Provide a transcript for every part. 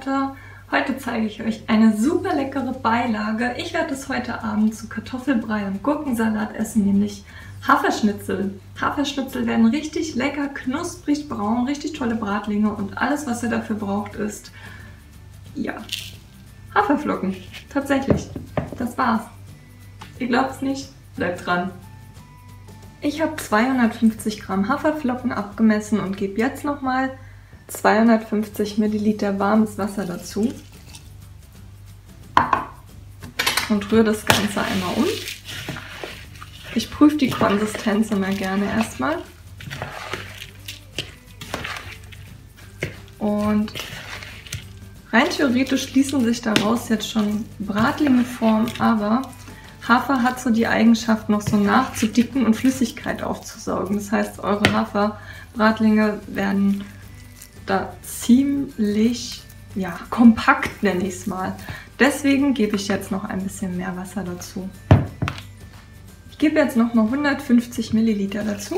Leute, heute zeige ich euch eine super leckere Beilage. Ich werde es heute Abend zu Kartoffelbrei und Gurkensalat essen, nämlich Haferschnitzel. Haferschnitzel werden richtig lecker, knusprig braun, richtig tolle Bratlinge und alles, was ihr dafür braucht, ist, ja, Haferflocken. Tatsächlich, das war's. Ihr glaubt es nicht? Bleibt dran. Ich habe 250 Gramm Haferflocken abgemessen und gebe jetzt nochmal 250 Milliliter warmes Wasser dazu und rühre das Ganze einmal um. Ich prüfe die Konsistenz immer gerne erstmal. Und rein theoretisch schließen sich daraus jetzt schon Bratlinge formen, aber Hafer hat so die Eigenschaft, noch so nachzudicken und Flüssigkeit aufzusaugen. Das heißt, eure Haferbratlinge werden da ziemlich, ja, kompakt, nenne ich es mal. Deswegen gebe ich jetzt noch ein bisschen mehr Wasser dazu. Ich gebe jetzt noch mal 150 Milliliter dazu.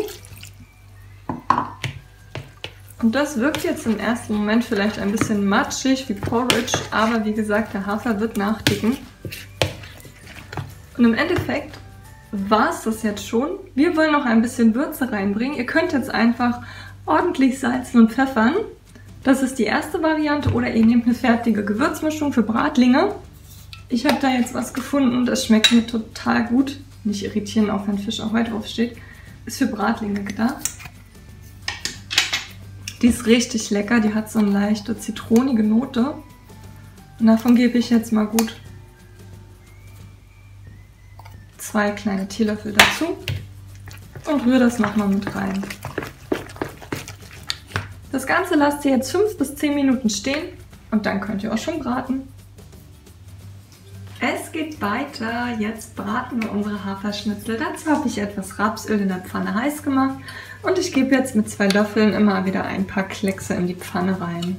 Und das wirkt jetzt im ersten Moment vielleicht ein bisschen matschig wie Porridge, aber wie gesagt, der Hafer wird nachdicken. Und im Endeffekt war es das jetzt schon. Wir wollen noch ein bisschen Würze reinbringen. Ihr könnt jetzt einfach ordentlich salzen und pfeffern. Das ist die erste Variante. Oder ihr nehmt eine fertige Gewürzmischung für Bratlinge. Ich habe da jetzt was gefunden, das schmeckt mir total gut. Nicht irritieren, auch wenn Fisch auch heute drauf steht. Ist für Bratlinge gedacht. Die ist richtig lecker. Die hat so eine leichte zitronige Note. Und davon gebe ich jetzt mal gut 2 kleine Teelöffel dazu und rühre das nochmal mit rein. Das Ganze lasst ihr jetzt 5 bis 10 Minuten stehen und dann könnt ihr auch schon braten. Es geht weiter. Jetzt braten wir unsere Haferschnitzel. Dazu habe ich etwas Rapsöl in der Pfanne heiß gemacht und ich gebe jetzt mit 2 Löffeln immer wieder ein paar Kleckse in die Pfanne rein.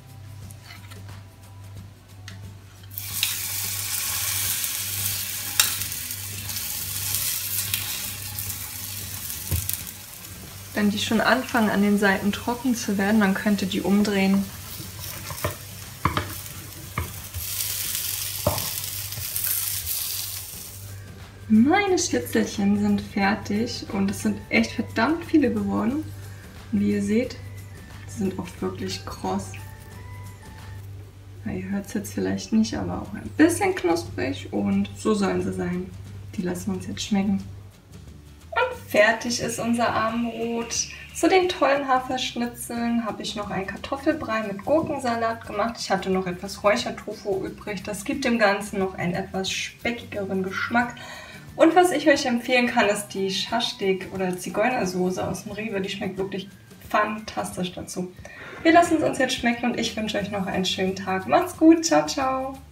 Wenn die schon anfangen, an den Seiten trocken zu werden, dann könnt ihr die umdrehen. Meine Schnitzelchen sind fertig und es sind echt verdammt viele geworden. Und wie ihr seht, sie sind auch wirklich kross. Ja, ihr hört es jetzt vielleicht nicht, aber auch ein bisschen knusprig und so sollen sie sein. Die lassen wir uns jetzt schmecken. Fertig ist unser Abendbrot. Zu den tollen Haferschnitzeln habe ich noch einen Kartoffelbrei mit Gurkensalat gemacht. Ich hatte noch etwas Räuchertofu übrig. Das gibt dem Ganzen noch einen etwas speckigeren Geschmack. Und was ich euch empfehlen kann, ist die Schaschlik oder Zigeunersoße aus dem Rewe. Die schmeckt wirklich fantastisch dazu. Wir lassen es uns jetzt schmecken und ich wünsche euch noch einen schönen Tag. Macht's gut. Ciao, ciao.